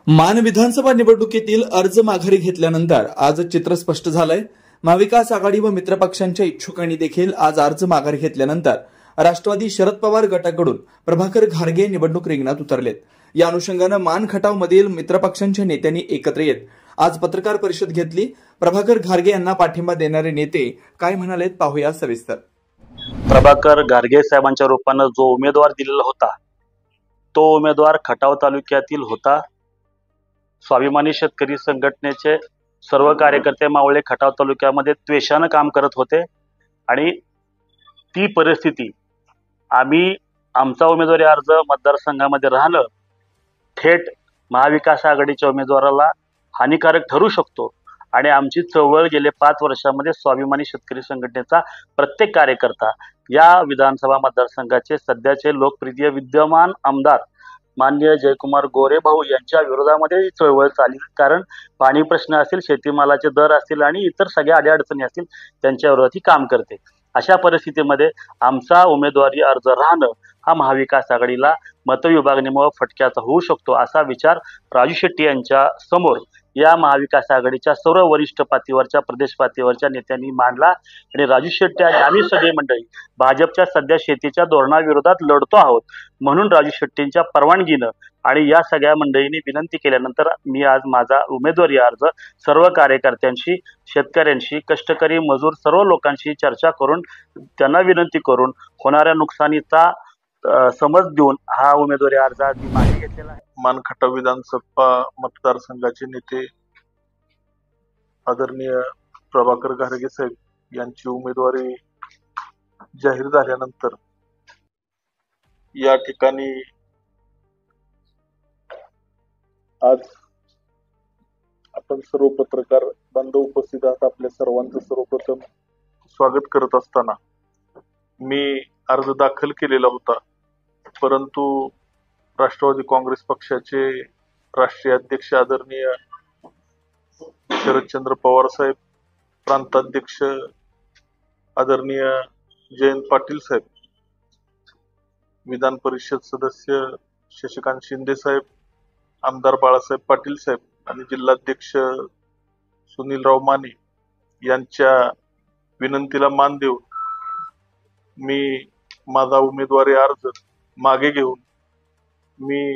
मान विधानसभा निवडणुकीतील अर्ज माघारी घेतल्यानंतर आज चित्र स्पष्ट झालंय। महाविकास आघाडी व मित्र पक्षांच्या इच्छुकांनी देखील आज अर्ज माघारी घेतल्यानंतर राष्ट्रवादी शरद पवार गटाकडून प्रभाकर घारगे निवडणूक रिंगणात उतरलेत। या अनुषंगानं मान खटाव मधील मित्र पक्षांच्या नेत्यांनी एकत्र येत आज पत्रकार परिषद घेतली। प्रभाकर घारगे यांना पाठिंबा देणारे नेते काय म्हणालेत पाहूया सविस्तर। प्रभाकर घारगे साहेबांच्या रूपानं जो उमेदवार दिलेला होता तो उमेदवार खटाव तालुक्यातील होता। स्वाभिमानी शेतकरी संघटनेचे सर्व कार्यकर्ते मावळे खटाव तालुक्यामध्ये त्वेषानं काम करत होते आणि ती परिस्थिती आम्ही आमचा उमेदवारी अर्ज मतदारसंघामध्ये राहिलं थेट महाविकास आघाडीच्या उमेदवाराला हानिकारक ठरू शकतो आणि आमची चळवळ गेले 5 वर्षांमध्ये स्वाभिमानी शेतकरी संघटनेचा प्रत्येक कार्यकर्ता या विधानसभा मतदारसंघाचे सध्याचे लोकप्रिय विद्यमान आमदार माननीय जयकुमार गोरे भाऊ यांच्या विरोधामध्ये चळवळ चालली। कारण पाणी प्रश्न असेल, शेतीमालाचे दर असतील आणि इतर सगळ्या अडीअडचणी असतील त्यांच्या विरोधात काम करते। अशा परिस्थितीमध्ये आमचा उमेदवारी अर्ज राहणं हा महाविकास आघाडीला मतविभागणीमुळे फटक्याचा होऊ शकतो असा विचार राजू शेट्टी यांच्या समोर या महाविकास आघाडीच्या सर्व वरिष्ठ पातळीवरच्या प्रदेश पातळीवरच्या नेत्यांनी मांडला आणि राजू शेट्टी आणि आम्ही सगळे मंडळी भाजपच्या सध्या शेतीच्या धोरणाविरोधात लढतो आहोत। म्हणून राजू शेट्टींच्या परवानगीनं आणि या सगळ्या मंडळींनी विनंती केल्यानंतर मी आज माझा उमेदवारी अर्ज सर्व कार्यकर्त्यांशी, शेतकऱ्यांशी, कष्टकरी मजूर सर्व लोकांशी चर्चा करून त्यांना विनंती करून होणाऱ्या नुकसानीचा समज देऊन हा उमेदवारी अर्ज मी मागे घेतलेला आहे। मान खटाव विधानसभा मतदारसंघाचे नेते आदरणीय प्रभाकर घारगे साहेब यांची उमेदवारी जाहीर झाल्यानंतर या ठिकाणी आज आपण सर्व पत्रकार बांधव उपस्थित आहात। आपल्या सर्वांचं सर्वप्रथम स्वागत करत असताना मी अर्ज दाखल केलेला होता, परंतु राष्ट्रवादी काँग्रेस पक्षाचे राष्ट्रीय अध्यक्ष आदरणीय शरदचंद्र पवार साहेब, प्रांताध्यक्ष आदरणीय जयंत पाटील साहेब, विधान परिषद सदस्य शशिकांत शिंदे साहेब, आमदार बाळासाहेब पाटील साहेब आणि जिल्हाध्यक्ष सुनीलराव माने यांच्या विनंतीला मान देऊन मी माझा उमेदवारी अर्ज मागे घेऊन मी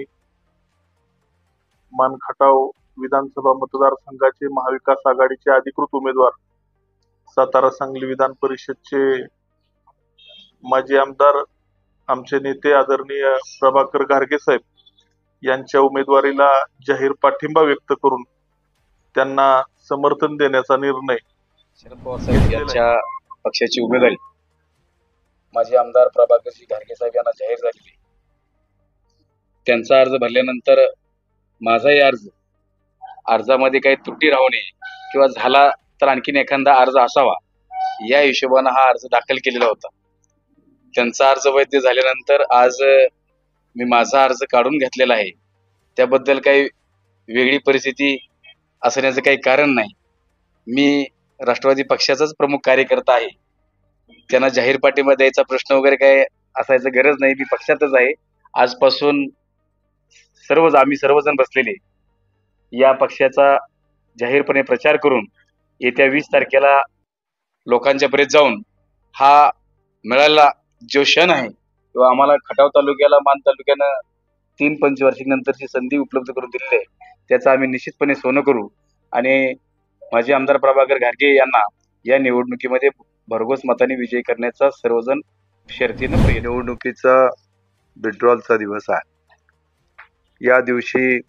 मान खटाव विधानसभा मतदारसंघाचे महाविकास आघाडीचे अधिकृत उमेदवार, सातारा सांगली विधान परिषदचे माजी आमदार, आमचे नेते आदरणीय प्रभाकर घारगे साहेब यांच्या उमेदवारीला जाहीर पाठिंबा व्यक्त करून त्यांना समर्थन देण्याचा निर्णय शरद पवार साहेब यांच्या पक्षाची उमेदवारी माजी आमदार प्रभाकरजी घारगे साहेब यांना जाहीर झालेली। त्यांचा अर्ज भरल्यानंतर माझाही अर्जामध्ये काही त्रुटी राहू नये किंवा झाला तर आणखीन एखादा अर्ज असावा या हिशोबाने हा अर्ज दाखल केलेला होता। त्यांचा अर्ज वैध झाल्यानंतर आज मी माझा अर्ज काढून घेतलेला आहे। त्याबद्दल काही वेगळी परिस्थिती असण्याचं काही कारण नाही। मी राष्ट्रवादी पक्षाचाच प्रमुख कार्यकर्ता आहे, त्यांना जाहीर पाठिंबा द्यायचा प्रश्न वगैरे काय असायचं गरज नाही। मी पक्षातच आहे। आजपासून आम्ही सर्वजण बसलेले या पक्षाचा जाहीरपणे प्रचार करून येत्या 20 तारखेला लोकांच्या पर्यंत जाऊन हा मिळालेला जो क्षण आहे किंवा आम्हाला खटाव तालुक्याला मान तालुक्यानं 3 पंचवार्षिक नंतरची संधी उपलब्ध करून दिलेली आहे, त्याचा आम्ही निश्चितपणे सोनं करू आणि माजी आमदार प्रभाकर घारगे यांना या निवडणुकीमध्ये भरघोस मताने विजयी करण्याचा सर्वजण शर्तीनं निवडणुकीचा विड्रॉलचा दिवस आहे। या दिवशी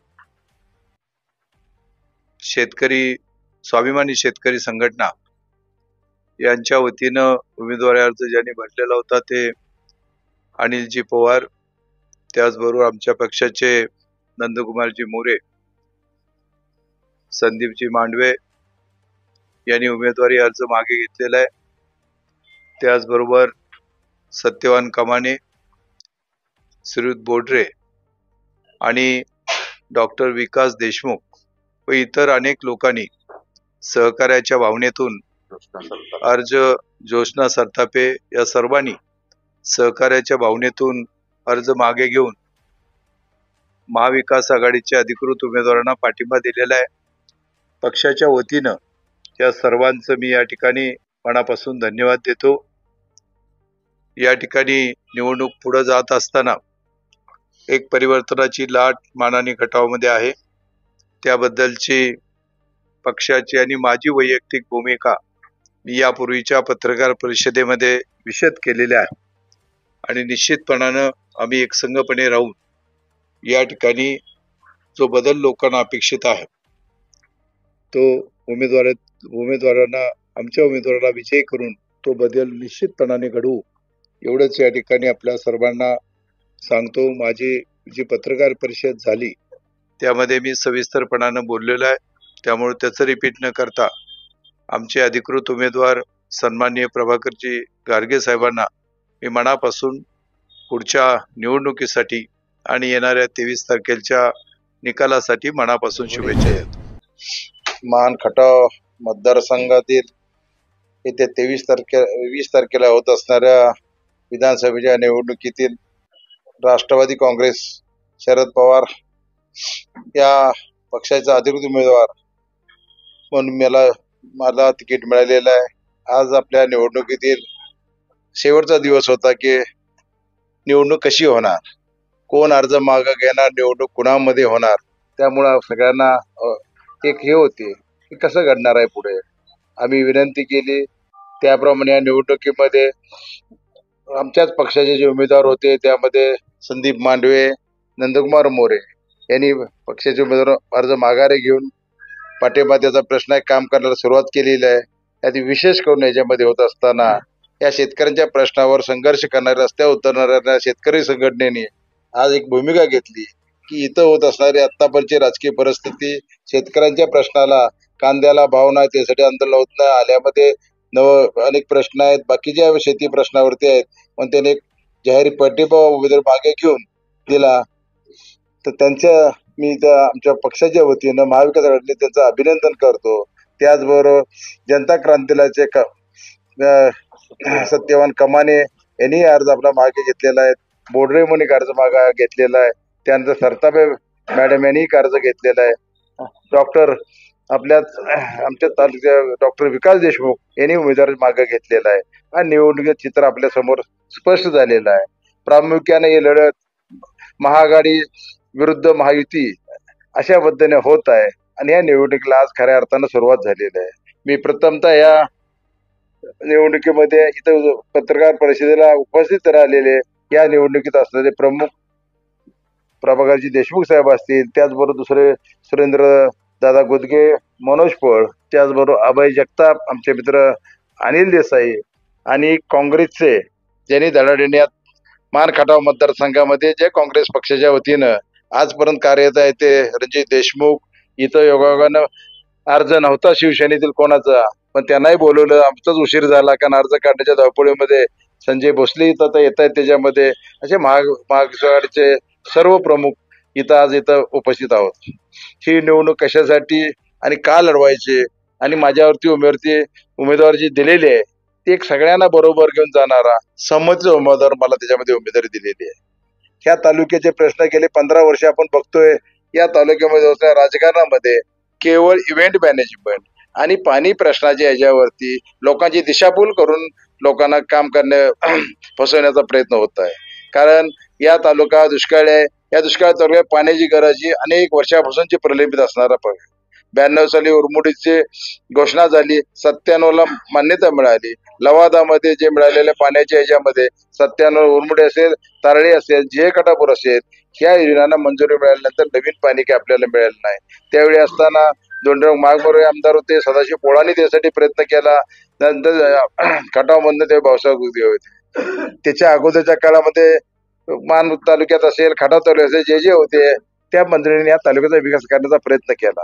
स्वाभिमानी शेतकरी संघटना यांच्या वतीनं उमेदवारी अर्ज ज्यांनी भरलेला होता ते अनिलजी पवार, त्याचबरोबर आमच्या पक्षाचे नंदकुमारजी मोरे, संदीपजी मांडवे यांनी उमेदवारी अर्ज मागे घेतलेला आहे। त्याचबरोबर सत्यवान कमाने, श्रीयुत बोडरे आणि डॉक्टर विकास देशमुख व इतर अनेक लोकांनी सहकार्याच्या भावनेतून जोशना सरतापे या सर्वांनी सहकार्याच्या भावनेतून अर्ज मागे घेऊन महाविकास आघाडीच्या अधिकृत उमेदवारांना पाठिंबा दिलेला आहे. पक्षाच्या वतीनं त्या सर्वांचं मी या ठिकाणी मनापासून धन्यवाद देतो. या ठिकाणी निवडणूक पुढे जात असताना एक परिवर्तनाची लाट मानानी गटामध्ये आहे. त्याबद्दलची पक्षाची आणि माझी वैयक्तिक भूमिका मी यापूर्वीच्या पत्रकार परिषदेमध्ये विशद केलेल्या आहे आणि निश्चितपणानं आम्ही एकसंघपणे राहून या ठिकाणी जो बदल लोकांना अपेक्षित आहे तो आमच्या उमेदवाराला विजयी करून तो बदल निश्चितपणाने घडवू एवढंच या ठिकाणी आपल्या सर्वांना सांगतो. माझी जी पत्रकार परिषद झाली त्यामध्ये मी सविस्तरपणानं बोललेलो आहे, त्यामुळे त्याचं रिपीट न करता आमचे अधिकृत उमेदवार सन्माननीय प्रभाकरजी गारगे साहेबांना मी मनापासून पुढच्या निवडणुकीसाठी आणि येणाऱ्या 23 तारखेच्या निकालासाठी मनापासून शुभेच्छा देतो. महान खटाव मतदारसंघातील येत्या 20 तारखेला होत असणाऱ्या विधानसभेच्या निवडणुकीतील राष्ट्रवादी काँग्रेस शरद पवार या पक्षाचा अधिकृत उमेदवार म्हणून मला तिकीट मिळालेलं आहे. आज आपल्या निवडणुकीतील शेवटचा दिवस होता की निवडणूक कशी होणार, कोण अर्ज मागे घेणार, निवडणूक कुणामध्ये होणार, त्यामुळं सगळ्यांना एक हे होते की कसं घडणार आहे पुढे. आम्ही विनंती केली त्याप्रमाणे या निवडणुकीमध्ये आमच्याच पक्षाचे जे उमेदवार होते त्यामध्ये संदीप मांडवे, नंदकुमार मोरे यांनी पक्षाचे उमेदवार अर्ज माघारी घेऊन पाठिंबा त्याचा प्रश्न आहे काम करायला सुरुवात केलेली आहे. यात विशेष करून याच्यामध्ये होत असताना या शेतकऱ्यांच्या प्रश्नावर संघर्ष करणाऱ्या रस्त्यावर उतरणाऱ्या शेतकरी संघटनेने आज एक भूमिका घेतली की इथं होत असणारी आत्तापर्यंतची राजकीय परिस्थिती शेतकऱ्यांच्या प्रश्नाला कांद्याला भाव नाही त्यासाठी आंदोलन होत नाही आल्यामध्ये अनेक प्रश्न आहेत बाकीच्या शेती प्रश्नावरती आहेत पण त्याने एक जाहीर पाठिंबा उमेदवार मागे घेऊन दिला तर त्यांच्या मी त्या आमच्या पक्षाच्या वतीनं महाविकास आघाडीने त्यांचं अभिनंदन करतो. त्याचबरोबर जनता क्रांतीलाचे सत्यवान कमाने यांनी अर्ज आपला मागे घेतलेला आहे. बोडरे म्हणून अर्ज मागे घेतलेला आहे. त्यानंतर सरताबे मॅडम यांनी अर्ज घेतलेला आहे. डॉक्टर आमच्या तालुक्या डॉक्टर विकास देशमुख यांनी उमेदवार मागे घेतलेला आहे. हा निवडणुकीचं चित्र आपल्या समोर स्पष्ट झालेलं आहे. प्रामुख्याने ही लढत महाआघाडी विरुद्ध महायुती अशा पद्धतीने होत आहे आणि या निवडणुकीला आज खऱ्या अर्थानं सुरुवात झालेली आहे. मी प्रथमतः या निवडणुकीमध्ये इथं पत्रकार परिषदेला उपस्थित राहिलेले या निवडणुकीत असणारे प्रमुख प्रभाकरजी देशमुख साहेब असतील, त्याचबरोबर दुसरे सुरेंद्र दादा गुदगे, मनोज पळ, त्याचबरोबर अभय जगताप, आमचे मित्र अनिल देसाई आणि काँग्रेसचे ज्यांनी धडाडीने मान खटाव मतदारसंघामध्ये जे काँग्रेस पक्षाच्या वतीनं आजपर्यंत कार्यरत आहे ते रणजित देशमुख. इथं योगायोगानं अर्ज नव्हता शिवसेनेतील कोणाचा पण त्यांनाही बोलवलं. आमचाच उशीर झाला कारण अर्ज काढण्याच्या धावपळीमध्ये संजय भोसले इथं येत आहेत. त्याच्यामध्ये असे महाविकास आघाडीचे सर्व प्रमुख आज इथं उपस्थित आहोत. ही निवडणूक कशासाठी आणि का लढवायची आणि माझ्यावरती उमेदवार जी दिलेली आहे ती एक सगळ्यांना बरोबर घेऊन जाणारा संमतीचा उमेदवार मला त्याच्यामध्ये उमेदवारी दिलेली आहे. ह्या तालुक्याचे प्रश्न गेले 15 वर्ष आपण बघतोय. या तालुक्यामध्ये राजकारणामध्ये केवळ इव्हेंट मॅनेजमेंट आणि पाणी प्रश्नाच्या याच्यावरती लोकांची दिशाभूल करून लोकांना काम फसवण्याचा प्रयत्न होत आहे. कारण या तालुका दुष्काळी आहे. या दुष्काळ तालुक्यात पाण्याची गरज ही अनेक वर्षापासूनची प्रलंबित असणारा 92 साली उरमुडीची घोषणा झाली, 97ला मान्यता मिळाली. लवादामध्ये जे मिळालेल्या पाण्याच्या ह्याच्यामध्ये 97 उरमुडी असेल, तारळी असेल, जे कटापूर असेल ह्या योजनांना मंजुरी मिळाल्यानंतर नवीन पाणी काही आपल्याला मिळालं नाही. त्यावेळी असताना दोंडराव मागमोरे आमदार होते, सदाशिव पोळांनी त्यासाठी प्रयत्न केला. नंतर खटावमधनं ते भाऊसाहेब गुदगे होते. त्याच्या अगोदरच्या काळामध्ये मान तालुक्यात असेल, खटाव तालुक्यात असेल, जे होते त्या मंत्र्यांनी या तालुक्याचा विकास करण्याचा प्रयत्न केला.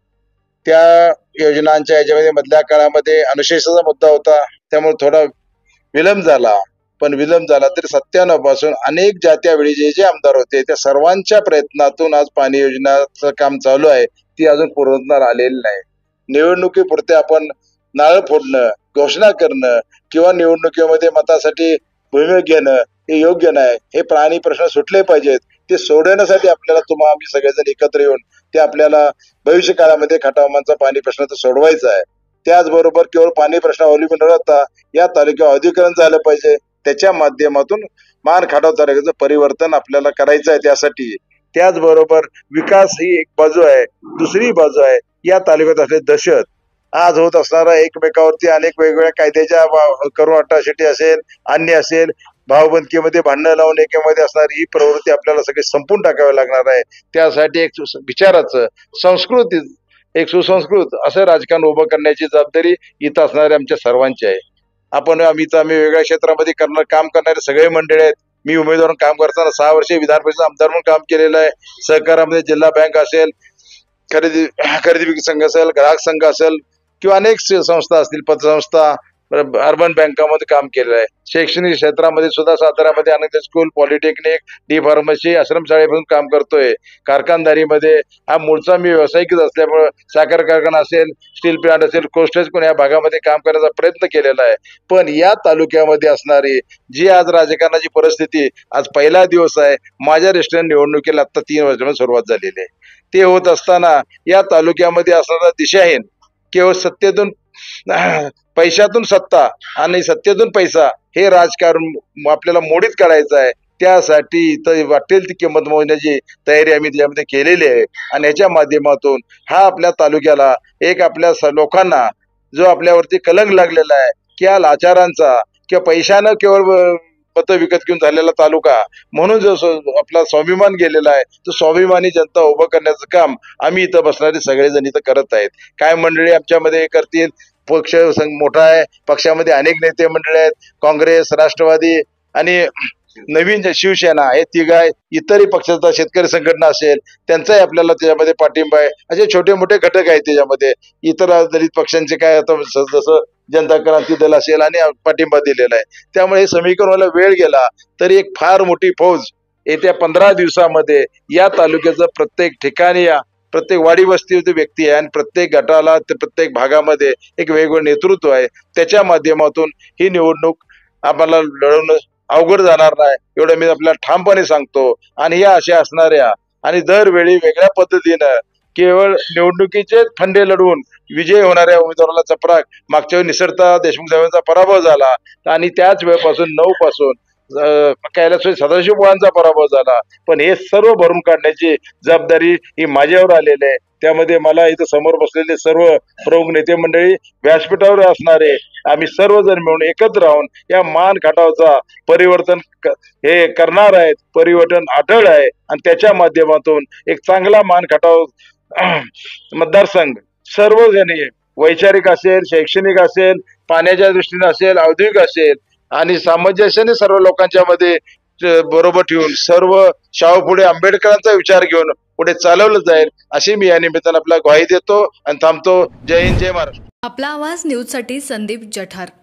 त्या योजनांच्या याच्यामध्ये मधल्या काळामध्ये अनुशेषाचा मुद्दा होता त्यामुळे थोडा विलंब झाला. पण विलंब झाला तरी 97 पासून अनेक त्यावेळी जे आमदार होते त्या सर्वांच्या प्रयत्नातून आज पाणी योजनाचं काम चालू आहे. ती अजून पूर्णत्वास आलेली नाही. निवडणुकीपुरते आपण नारळ फोडणं, घोषणा करणं किंवा निवडणुकीमध्ये मतासाठी भूमिका घेणं हे योग्य नाही. हे प्राणी प्रश्न सुटले पाहिजेत. ते सोडवण्यासाठी आपल्याला आम्ही सगळेजण एकत्र येऊन ते आपल्याला भविष्य काळामध्ये खटावमांचा पाणी प्रश्न तर सोडवायचा आहे. त्याचबरोबर केवळ पाणी प्रश्न अवलंबून न राहता या तालुक्यावर औद्योगिकरण झालं पाहिजे. त्याच्या माध्यमातून मान खटाव तालुक्याचं परिवर्तन आपल्याला करायचं आहे. त्यासाठी त्याचबरोबर विकास ही एक बाजू आहे, दुसरी बाजू आहे या तालुक्यात असलेली दहशत. आज होत असणारा एकमेकावरती अनेक वेगवेगळ्या कायद्याच्या करून अट्रॉसिटी असेल, अन्य असेल, भावबंदकीमध्ये भांडणं लावून एकामध्ये असणारी ही प्रवृत्ती आपल्याला सगळी संपून टाकावी लागणार आहे. त्यासाठी एक विचाराचं संस्कृती, एक सुसंस्कृत असं राजकारण उभं करण्याची जबाबदारी इथं असणाऱ्या आमच्या सर्वांची आहे. आम्ही वेगवेगळ्या क्षेत्रामध्ये काम करणारे सगळे मंडळी आहेत. मी उमेदवार काम करताना 6 वर्षे विधान परिषद आमदार म्हणून काम केलेलं आहे. सहकारामध्ये जिल्हा बँक असेल, खरेदी विक्री संघ असेल, ग्राहक संघ असेल किंवा अनेक संस्था असतील, पतसंस्था, अर्बन बँकामध्ये काम केलेलं आहे. शैक्षणिक क्षेत्रामध्ये सुद्धा साताऱ्यामध्ये अनेक स्कूल, पॉलिटेक्निक, डी फार्मसी, आश्रमशाळेपासून काम करतोय. कारखानदारीमध्ये हा मूळचा मी व्यावसायिकच असल्यामुळे साखर कारखाना असेल, स्टील प्लांट असेल, कोस्टेज कोण या भागामध्ये काम करण्याचा प्रयत्न केलेला आहे. पण या तालुक्यामध्ये असणारी जी आज राजकारणाची परिस्थिती, आज पहिला दिवस आहे. माझ्या दृष्टीने निवडणुकीला आता 3 वर्षांमध्ये सुरुवात झालेली आहे. ते होत असताना या तालुक्यामध्ये असणारा दिशाहीन केवळ सत्तेतून पैशातून सत्ता आणि सत्तेतून पैसा हे राजकारण आपल्याला मोडीत काढायचं आहे. त्यासाठी इथं वाटेल ती किंमत मोजण्याची तयारी आम्ही त्यामध्ये केलेली आहे. आणि याच्या माध्यमातून हा आपल्या तालुक्याला एक आपल्या लोकांना जो आपल्यावरती कलंक लागलेला आहे की या लाचारांचा किंवा पैशानं केवळ मतं विकत घेऊन झालेला तालुका म्हणून जो आपला स्वाभिमान गेलेला आहे, तो स्वाभिमानी जनता उभं करण्याचं काम आम्ही इथं बसणारे सगळेजण इथं करत आहेत. काय मंडळी आमच्यामध्ये करतील, पक्ष मोठा आहे, पक्षामध्ये अनेक नेते मंडळी आहेत, काँग्रेस, राष्ट्रवादी आणि नवीन शिवसेना हे तिघ आहे. इतरही पक्षाचा शेतकरी संघटना असेल त्यांचाही आपल्याला त्याच्यामध्ये पाठिंबा आहे. असे छोटे मोठे घटक आहेत त्याच्यामध्ये. इतर दलित पक्षांचे काय आता जसं जनता क्रांती दल असेल आणि पाठिंबा दिलेला आहे. त्यामुळे हे समीकरण व्हायला वेळ गेला तरी एक फार मोठी फौज येत्या 15 दिवसामध्ये या तालुक्याचं प्रत्येक ठिकाणी प्रत्येक वाडी वस्तीवरती व्यक्ती आहे आणि प्रत्येक गटाला प्रत्येक भागामध्ये एक वेगवेगळं नेतृत्व आहे. त्याच्या माध्यमातून ही निवडणूक आम्हाला लढवणं अवघड जाणार नाही एवढं मी आपल्याला ठामपणे सांगतो. आणि या अशा असणाऱ्या आणि दरवेळी वेगळ्या पद्धतीनं केवळ निवडणुकीचे फंडे लढवून विजय होणाऱ्या उमेदवाराला चपराक मागच्या वेळी निसरता देशमुख साहेबांचा पराभव झाला आणि त्याच वेळेपासून 9 पासून कैलासवासी सदाशिव बुवांचा पराभव झाला. पण हे सर्व भरून काढण्याची जबाबदारी ही माझ्यावर आलेली आहे. त्यामध्ये मला इथं समोर बसलेले सर्व प्रमुख नेते मंडळी, व्यासपीठावर असणारे आम्ही सर्वजण मिळून एकत्र राहून या मान खटावचा परिवर्तन हे करणार आहेत. परिवर्तन अटळ आहे आणि त्याच्या माध्यमातून एक चांगला मान खटाव मतदारसंघ सर्वजण वैचारिक असेल, शैक्षणिक असेल, पाण्याच्या दृष्टीने असेल, औद्योगिक असेल आणि सामंजस्याने सर्व लोकांच्या मध्ये बरोबर ठेवून सर्व शाहू पुढे आंबेडकरांचा विचार घेऊन पुढे चालवलं जाईल अशी मी या निमित्तानं आपला ग्वाही देतो आणि थांबतो. जय हिंद, जय महाराष्ट्र. आपला आवाज न्यूजसाठी संदीप जठार.